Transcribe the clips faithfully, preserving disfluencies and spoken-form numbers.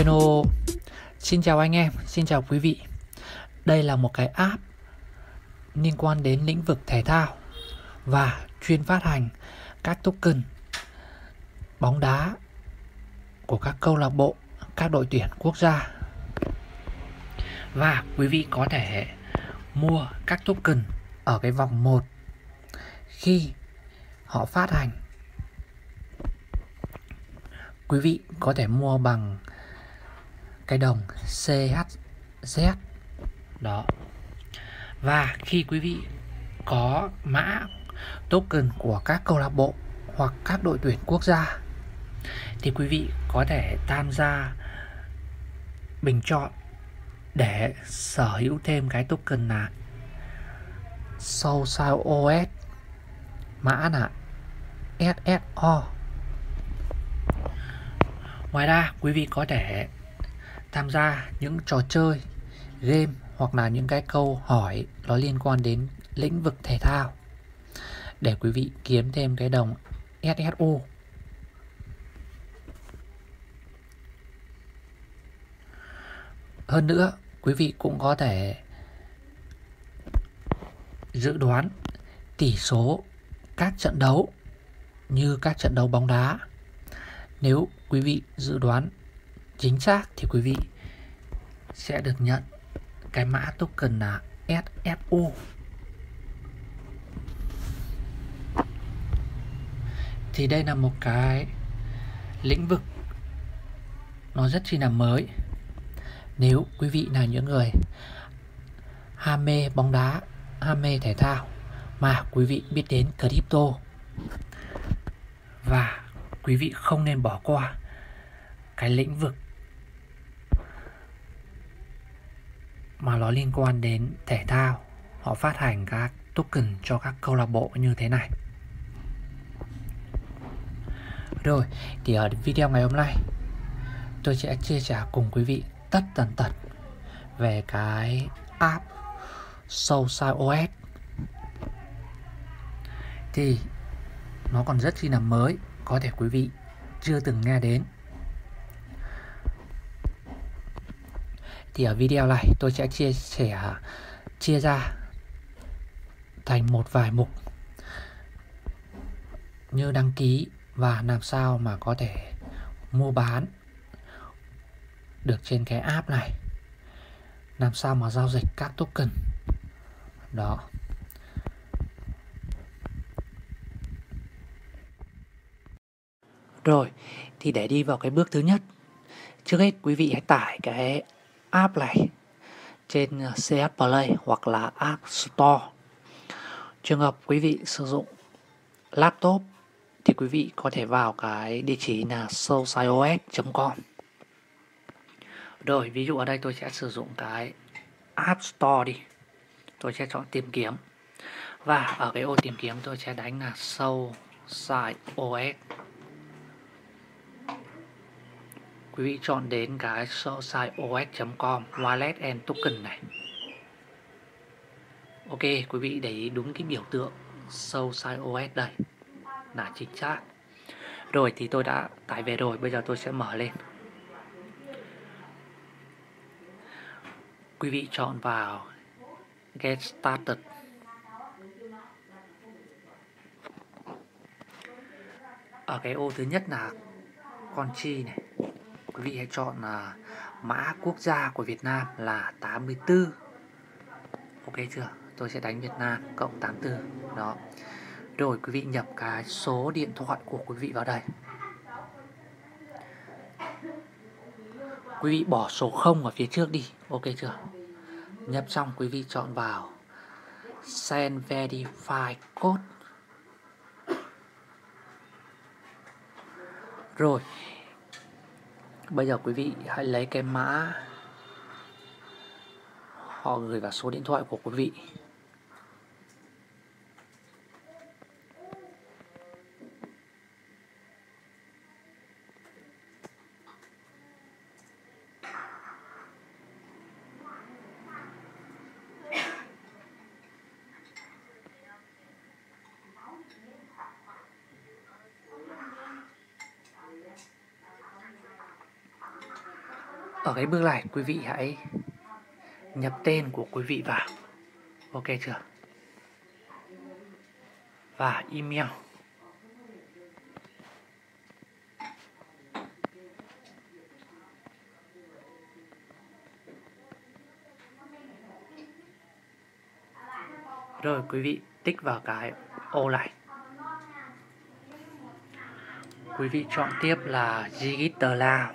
Hello, xin chào anh em, xin chào quý vị. Đây là một cái app liên quan đến lĩnh vực thể thao và chuyên phát hành các token bóng đá của các câu lạc bộ, các đội tuyển quốc gia. Và quý vị có thể mua các token ở cái vòng một khi họ phát hành. Quý vị có thể mua bằng cái đồng xê hát zét đó. Và khi quý vị có mã token của các câu lạc bộ hoặc các đội tuyển quốc gia thì quý vị có thể tham gia bình chọn để sở hữu thêm cái token là Soulside ô ét, mã là ét ét o. Ngoài ra quý vị có thể tham gia những trò chơi, game hoặc là những cái câu hỏi nó liên quan đến lĩnh vực thể thao để quý vị kiếm thêm cái đồng ét ét u. Hơn nữa, quý vị cũng có thể dự đoán tỷ số các trận đấu như các trận đấu bóng đá. Nếu quý vị dự đoán chính xác thì quý vị sẽ được nhận cái mã token là ét ép u. Thì đây là một cái lĩnh vực nó rất chi là mới. Nếu quý vị là những người ham mê bóng đá, ham mê thể thao mà quý vị biết đến crypto, và quý vị không nên bỏ qua cái lĩnh vực mà nó liên quan đến thể thao. Họ phát hành các token cho các câu lạc bộ như thế này. Rồi, thì ở video ngày hôm nay tôi sẽ chia sẻ cùng quý vị tất tần tật về cái app Soulside ô ét. Thì nó còn rất chi là mới, có thể quý vị chưa từng nghe đến. Thì ở video này tôi sẽ chia sẻ chia ra thành một vài mục như đăng ký và làm sao mà có thể mua bán được trên cái app này, làm sao mà giao dịch các token đó. Rồi, thì để đi vào cái bước thứ nhất, trước hết quý vị hãy tải cái app này trên xê hát Play hoặc là App Store. Trường hợp quý vị sử dụng laptop thì quý vị có thể vào cái địa chỉ là soulside o s chấm com. Rồi, ví dụ ở đây tôi sẽ sử dụng cái App Store đi. Tôi sẽ chọn tìm kiếm. Và ở cái ô tìm kiếm tôi sẽ đánh là Soulside ô ét. Quý vị chọn đến cái soulside o s chấm com Wallet and Token này. Ok, quý vị để ý đúng cái biểu tượng Soulside ô ét đây là chính xác. Rồi thì tôi đã tải về rồi, bây giờ tôi sẽ mở lên. Quý vị chọn vào Get Started. Ở cái ô thứ nhất là country này, quý vị hãy chọn là mã quốc gia của Việt Nam là tám mươi tư. Ok chưa? Tôi sẽ đánh Việt Nam cộng tám mươi tư đó. Rồi quý vị nhập cái số điện thoại của quý vị vào đây. Quý vị bỏ số không ở phía trước đi. Ok chưa? Nhập xong quý vị chọn vào Send Verify Code. Rồi, bây giờ quý vị hãy lấy cái mã họ gửi vào số điện thoại của quý vị. Ở cái bước này quý vị hãy nhập tên của quý vị vào. Ok chưa? Và email. Rồi quý vị tích vào cái ô này. Quý vị chọn tiếp là Digital.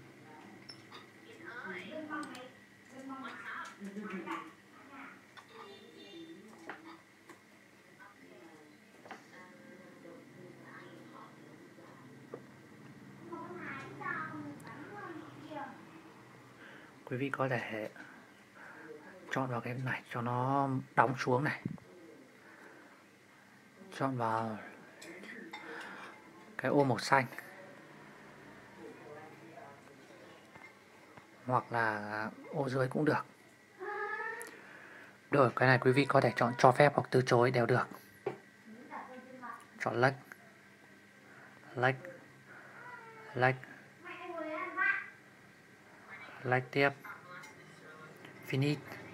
Quý vị có thể chọn vào cái này cho nó đóng xuống này. Chọn vào cái ô màu xanh. Hoặc là ô dưới cũng được. Rồi cái này quý vị có thể chọn cho phép hoặc từ chối đều được. Chọn lệch. Lệch. Lệch. Lệch tiếp. Finish.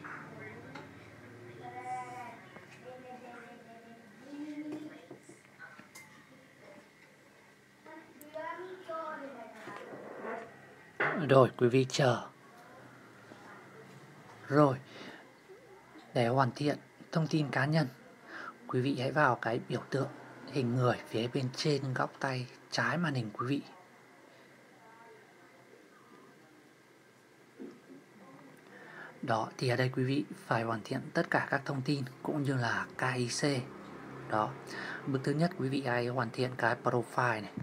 Rồi quý vị chờ. Rồi để hoàn thiện thông tin cá nhân, quý vị hãy vào cái biểu tượng hình người phía bên trên góc tay trái màn hình quý vị. Đó, thì ở đây quý vị phải hoàn thiện tất cả các thông tin cũng như là ca i xê. Đó, bước thứ nhất quý vị hãy hoàn thiện cái profile này.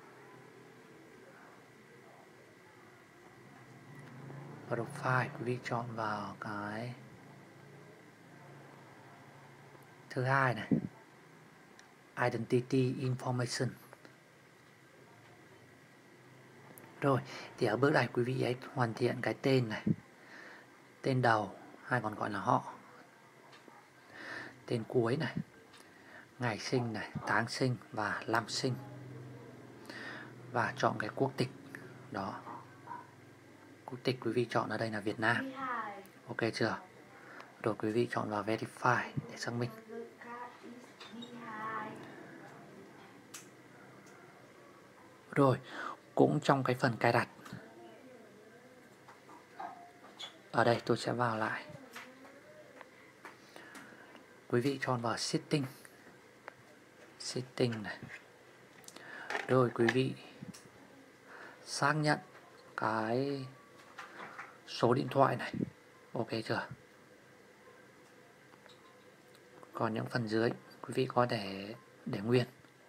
Profile quý vị chọn vào cái thứ hai này, Identity Information. Rồi, thì ở bước này quý vị hãy hoàn thiện cái tên này. Tên đầu hay còn gọi là họ. Tên cuối này. Ngày sinh này, tháng sinh và năm sinh. Và chọn cái quốc tịch. Đó. Quốc tịch quý vị chọn ở đây là Việt Nam. Ok chưa? Rồi quý vị chọn vào Verify để xác minh. Rồi, cũng trong cái phần cài đặt. Ở đây tôi sẽ vào lại. Quý vị chọn vào Setting. Setting này. Rồi quý vị xác nhận cái số điện thoại này. Ok chưa? Còn những phần dưới quý vị có thể để nguyên.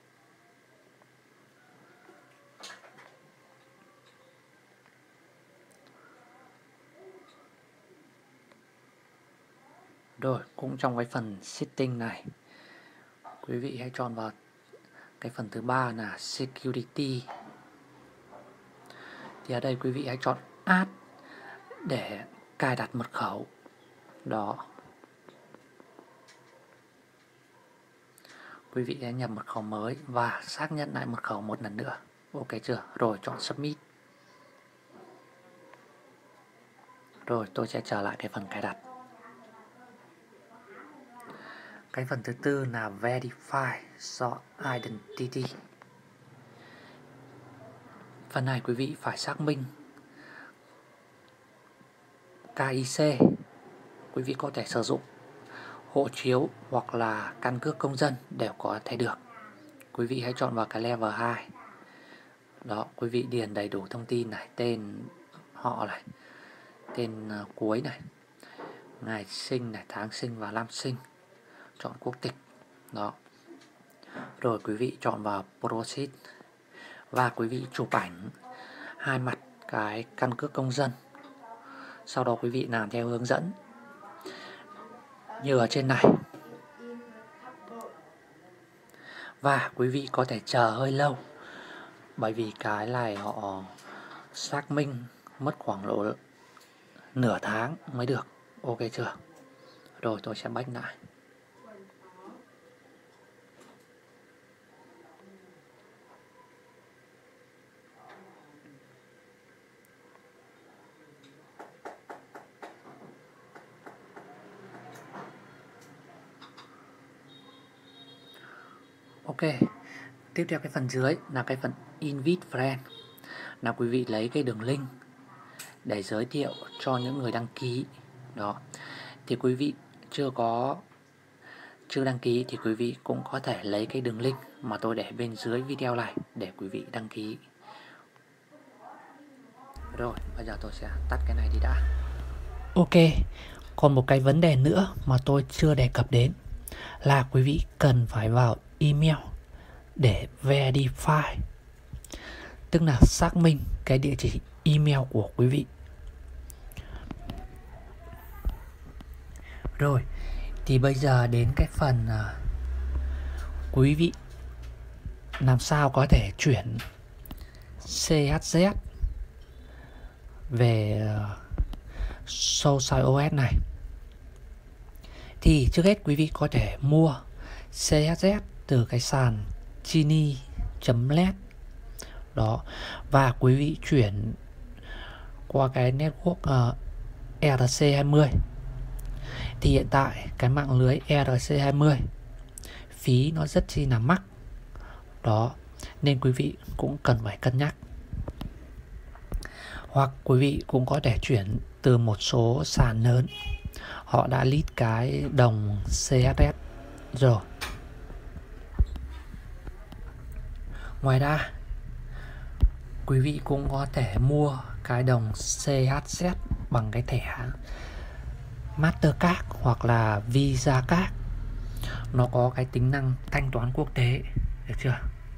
Rồi, cũng trong cái phần setting này, quý vị hãy chọn vào cái phần thứ ba là Security. Thì ở đây quý vị hãy chọn Add để cài đặt mật khẩu. Đó. Quý vị hãy nhập mật khẩu mới và xác nhận lại mật khẩu một lần nữa. Ok chưa? Rồi chọn Submit. Rồi tôi sẽ trở lại cái phần cài đặt. Cái phần thứ tư là Verify your Identity. Phần này quý vị phải xác minh ca i xê. Quý vị có thể sử dụng hộ chiếu hoặc là căn cước công dân đều có thể được. Quý vị hãy chọn vào cái level hai. Đó, quý vị điền đầy đủ thông tin này, tên họ này, tên uh, cuối này, ngày sinh này, tháng sinh và năm sinh. Chọn quốc tịch. Đó. Rồi quý vị chọn vào Proceed. Và quý vị chụp ảnh hai mặt cái căn cước công dân. Sau đó quý vị làm theo hướng dẫn như ở trên này. Và quý vị có thể chờ hơi lâu, bởi vì cái này họ xác minh mất khoảng độ nửa tháng mới được. Ok chưa? Rồi tôi sẽ back lại. Ok, tiếp theo cái phần dưới là cái phần invite friend, là quý vị lấy cái đường link để giới thiệu cho những người đăng ký. Đó, thì quý vị chưa có chưa đăng ký thì quý vị cũng có thể lấy cái đường link mà tôi để bên dưới video này để quý vị đăng ký. Rồi, bây giờ tôi sẽ tắt cái này đi đã. Ok, còn một cái vấn đề nữa mà tôi chưa đề cập đến là quý vị cần phải vào email để verify, tức là xác minh cái địa chỉ email của quý vị. Rồi, thì bây giờ đến cái phần uh, quý vị làm sao có thể chuyển xê hát zét về uh, SocialOS này. Thì trước hết quý vị có thể mua xê hát zét từ cái sàn Genie chấm net đó, và quý vị chuyển qua cái network uh, e rờ xê hai mươi. Thì hiện tại cái mạng lưới e rờ xê hai mươi phí nó rất chi là mắc đó, nên quý vị cũng cần phải cân nhắc. Hoặc quý vị cũng có thể chuyển từ một số sàn lớn, họ đã list cái đồng xê hát zét rồi. Ngoài ra, quý vị cũng có thể mua cái đồng xê hát zét bằng cái thẻ Mastercard hoặc là Visa Card. Nó có cái tính năng thanh toán quốc tế, được chưa?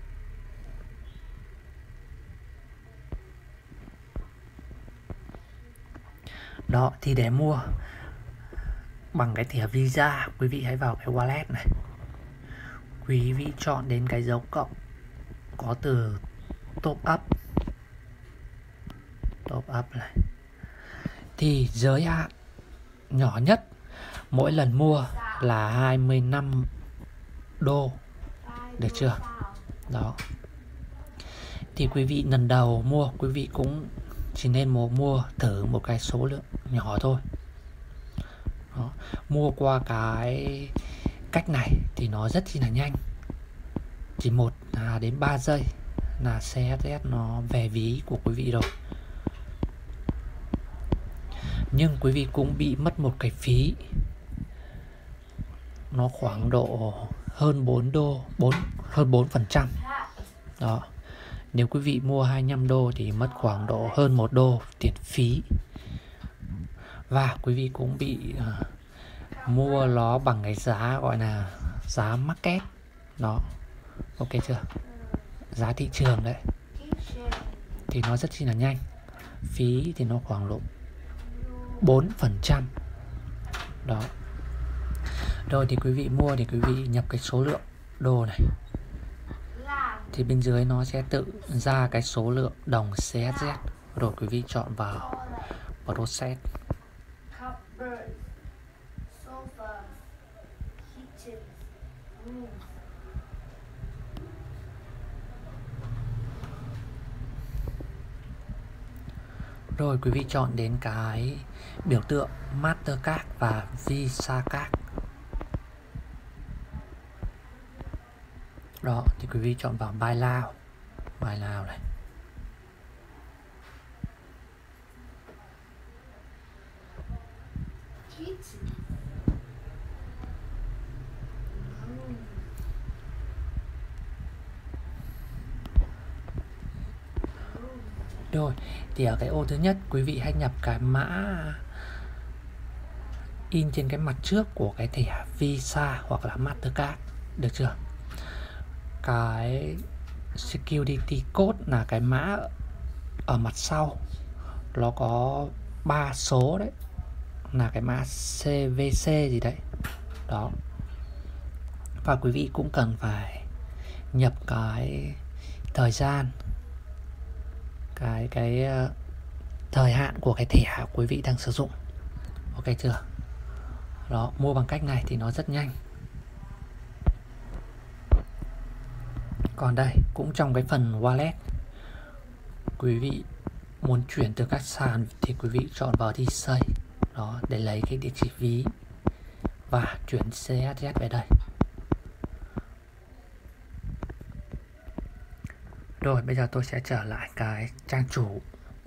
Đó, thì để mua bằng cái thẻ Visa, quý vị hãy vào cái wallet này. Quý vị chọn đến cái dấu cộng có từ top up. Top up này. Thì giới hạn nhỏ nhất mỗi lần mua là hai mươi lăm đô, được chưa? Đó. Thì quý vị lần đầu mua, quý vị cũng chỉ nên mua, mua thử một cái số lượng nhỏ thôi. Đó. Mua qua cái cách này thì nó rất chi là nhanh, chỉ một đến ba giây là xê hát zét nó về ví của quý vị rồi. Nhưng quý vị cũng bị mất một cái phí, nó khoảng độ hơn bốn đô, bốn, hơn bốn phần trăm. Đó. Nếu quý vị mua hai mươi lăm đô thì mất khoảng độ hơn một đô tiền phí. Và quý vị cũng bị uh, mua nó bằng cái giá gọi là giá market. Đó. Ok chưa? Giá thị trường đấy. Thì nó rất chi là nhanh. Phí thì nó khoảng độ bốn phần trăm. Đó. Rồi thì quý vị mua thì quý vị nhập cái số lượng đô này. Thì bên dưới nó sẽ tự ra cái số lượng đồng xê hát zét. Rồi quý vị chọn vào Process. Rồi quý vị chọn đến cái biểu tượng Mastercard và Visa Card. Đó, thì quý vị chọn vào Buy Now. Buy Now này. Rồi, thì ở cái ô thứ nhất quý vị hãy nhập cái mã in trên cái mặt trước của cái thẻ Visa hoặc là Mastercard, được chưa? Cái security code là cái mã ở mặt sau, nó có ba số đấy, là cái mã xê vê xê gì đấy. Đó. Và quý vị cũng cần phải nhập cái thời gian, cái cái uh, thời hạn của cái thẻ quý vị đang sử dụng. Ok chưa? Đó, mua bằng cách này thì nó rất nhanh. Còn đây, cũng trong cái phần wallet, quý vị muốn chuyển từ các sàn thì quý vị chọn vào đi xây. Đó, để lấy cái địa chỉ ví và chuyển xê hát zét về đây. Rồi bây giờ tôi sẽ trở lại cái trang chủ.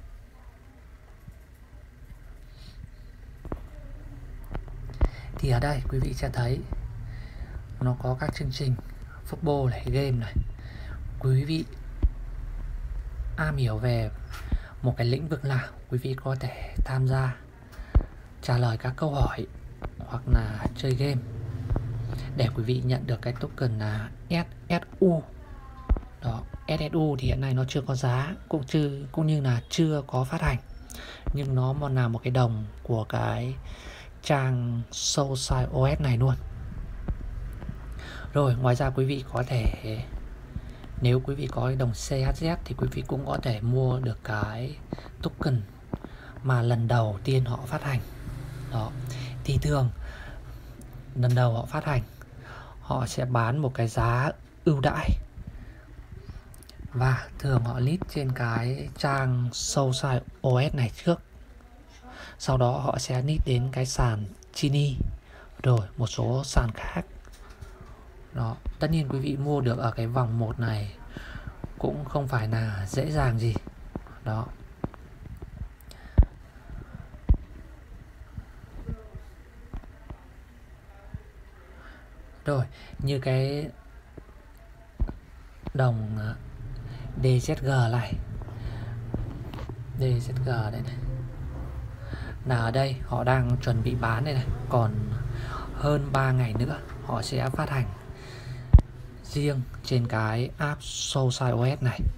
Thì ở đây quý vị sẽ thấy nó có các chương trình football này, game này. Quý vị am hiểu về một cái lĩnh vực nào, quý vị có thể tham gia trả lời các câu hỏi hoặc là chơi game để quý vị nhận được cái token là ét ét u. Đó, ét ét u thì hiện nay nó chưa có giá, cũng chưa cũng như là chưa có phát hành, nhưng nó mà là một cái đồng của cái trang Soulside ô ét này luôn. Rồi ngoài ra quý vị có thể, nếu quý vị có cái đồng xê hát zét thì quý vị cũng có thể mua được cái token mà lần đầu tiên họ phát hành. Đó, thì thường lần đầu họ phát hành họ sẽ bán một cái giá ưu đãi, và thường họ list trên cái trang Soulside ô ét này trước. Sau đó họ sẽ list đến cái sàn Chini, rồi một số sàn khác. Đó, tất nhiên quý vị mua được ở cái vòng một này cũng không phải là dễ dàng gì. Đó. Rồi, như cái đồng đê zét giê này, đê zét giê đây này, là ở đây họ đang chuẩn bị bán đây này, còn hơn ba ngày nữa họ sẽ phát hành riêng trên cái app Soulside ô ét này.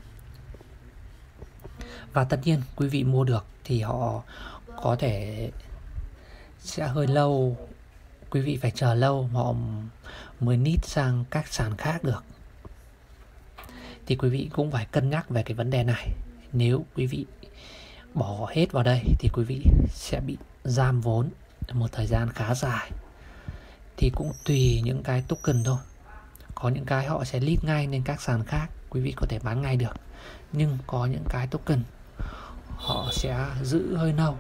Và tất nhiên quý vị mua được thì họ có thể sẽ hơi lâu, quý vị phải chờ lâu họ mới nít sang các sàn khác được. Thì quý vị cũng phải cân nhắc về cái vấn đề này. Nếu quý vị bỏ hết vào đây thì quý vị sẽ bị giam vốn một thời gian khá dài. Thì cũng tùy những cái token thôi. Có những cái họ sẽ list ngay lên các sàn khác, quý vị có thể bán ngay được. Nhưng có những cái token họ sẽ giữ hơi lâu.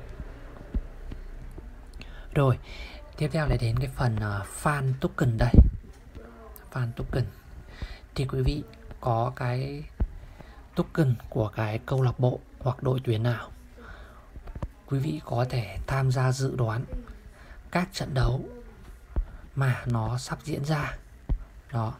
Rồi, tiếp theo là đến cái phần uh, fan token đây. Fan token thì quý vị có cái token của cái câu lạc bộ hoặc đội tuyển nào, quý vị có thể tham gia dự đoán các trận đấu mà nó sắp diễn ra. Đó.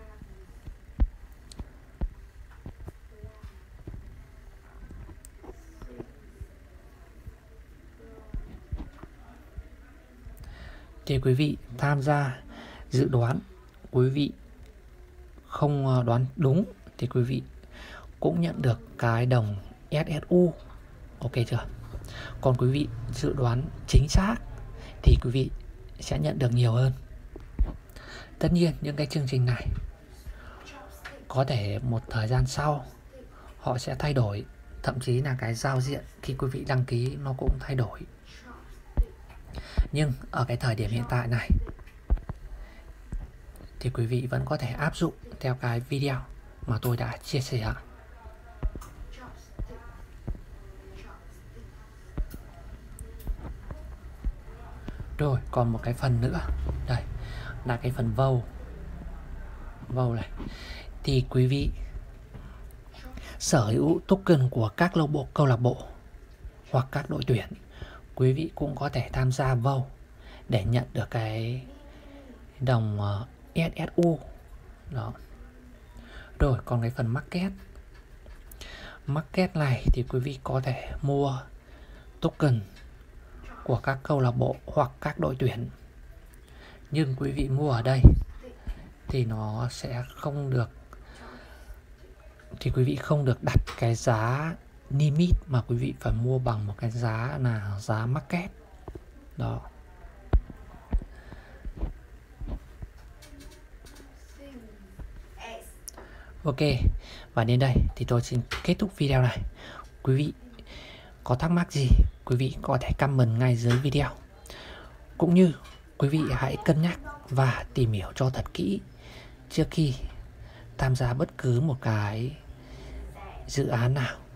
Thì quý vị tham gia dự đoán, quý vị không đoán đúng thì quý vị cũng nhận được cái đồng ét ét u. Ok chưa? Còn quý vị dự đoán chính xác thì quý vị sẽ nhận được nhiều hơn. Tất nhiên những cái chương trình này có thể một thời gian sau họ sẽ thay đổi, thậm chí là cái giao diện khi quý vị đăng ký nó cũng thay đổi. Nhưng ở cái thời điểm hiện tại này thì quý vị vẫn có thể áp dụng theo cái video mà tôi đã chia sẻ. Rồi còn một cái phần nữa, đây là cái phần vote. Vote này thì quý vị sở hữu token của các câu lạc bộ, câu lạc bộ hoặc các đội tuyển, quý vị cũng có thể tham gia vote để nhận được cái đồng ét ét u. Đó. Rồi còn cái phần market. Market này thì quý vị có thể mua token của các câu lạc bộ hoặc các đội tuyển. Nhưng quý vị mua ở đây thì nó sẽ không được, thì quý vị không được đặt cái giá limit mà quý vị phải mua bằng một cái giá là giá market. Đó. Ok, và đến đây thì tôi xin kết thúc video này. Quý vị có thắc mắc gì, quý vị có thể comment ngay dưới video. Cũng như quý vị hãy cân nhắc và tìm hiểu cho thật kỹ trước khi tham gia bất cứ một cái dự án nào.